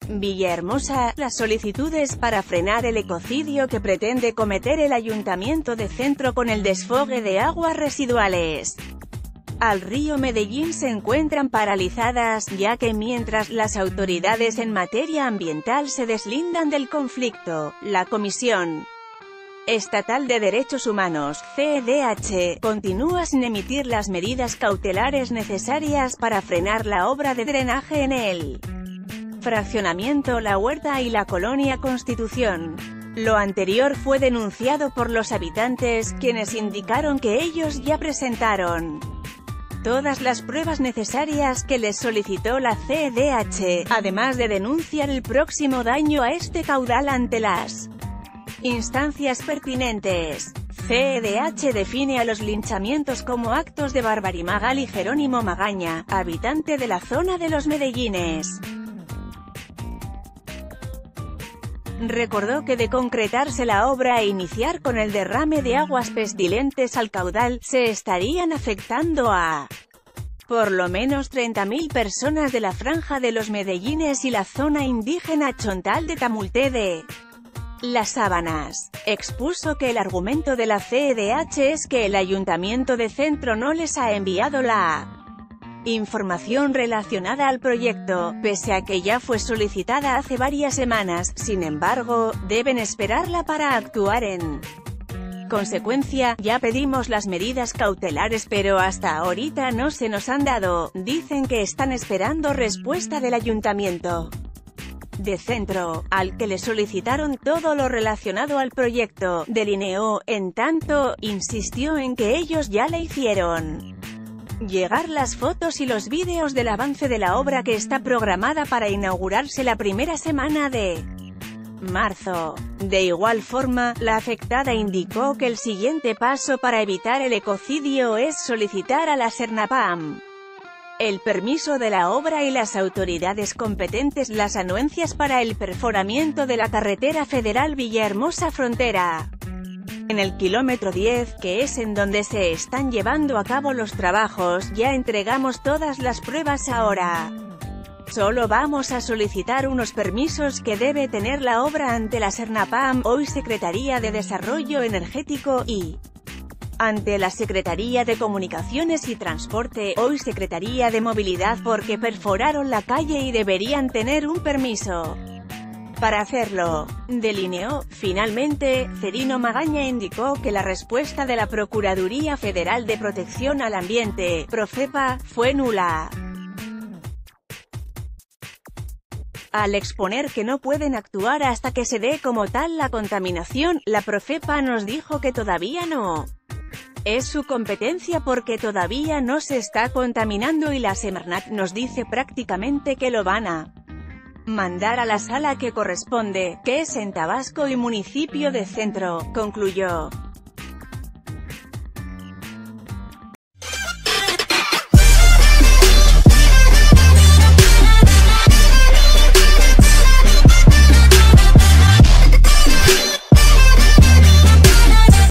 Villahermosa, las solicitudes para frenar el ecocidio que pretende cometer el Ayuntamiento de Centro con el desfogue de aguas residuales al río Medellín se encuentran paralizadas, ya que mientras las autoridades en materia ambiental se deslindan del conflicto, la Comisión Estatal de Derechos Humanos, CEDH, continúa sin emitir las medidas cautelares necesarias para frenar la obra de drenaje en el fraccionamiento La Huerta y la Colonia Constitución. Lo anterior fue denunciado por los habitantes, quienes indicaron que ellos ya presentaron todas las pruebas necesarias que les solicitó la CEDH, además de denunciar el próximo daño a este caudal ante las instancias pertinentes. CEDH define a los linchamientos como actos de barbarie. Magali Jerónimo Magaña, habitante de la zona de Los Medellines, recordó que de concretarse la obra e iniciar con el derrame de aguas pestilentes al caudal, se estarían afectando a por lo menos 30.000 personas de la Franja de Los Medellines y la zona indígena Chontal de Tamulté de Las Sábanas. Expuso que el argumento de la CEDH es que el Ayuntamiento de Centro no les ha enviado la información relacionada al proyecto, pese a que ya fue solicitada hace varias semanas. Sin embargo, deben esperarla para actuar en consecuencia. Ya pedimos las medidas cautelares pero hasta ahorita no se nos han dado. Dicen que están esperando respuesta del Ayuntamiento de Centro, al que le solicitaron todo lo relacionado al proyecto, delineó. En tanto, insistió en que ellos ya le hicieron llegar las fotos y los vídeos del avance de la obra, que está programada para inaugurarse la primera semana de marzo. De igual forma, la afectada indicó que el siguiente paso para evitar el ecocidio es solicitar a la Cernapam el permiso de la obra y las autoridades competentes las anuencias para el perforamiento de la carretera federal Villahermosa Frontera. En el kilómetro 10, que es en donde se están llevando a cabo los trabajos, ya entregamos todas las pruebas. Ahora solo vamos a solicitar unos permisos que debe tener la obra ante la Cernapam, hoy Secretaría de Desarrollo Energético, y ante la Secretaría de Comunicaciones y Transporte, hoy Secretaría de Movilidad, porque perforaron la calle y deberían tener un permiso para hacerlo, delineó. Finalmente, Cerino Magaña indicó que la respuesta de la Procuraduría Federal de Protección al Ambiente, Profepa, fue nula. Al exponer que no pueden actuar hasta que se dé como tal la contaminación, la Profepa nos dijo que todavía no es su competencia porque todavía no se está contaminando, y la Semarnat nos dice prácticamente que lo van a mandar a la sala que corresponde, que es en Tabasco y municipio de Centro, concluyó.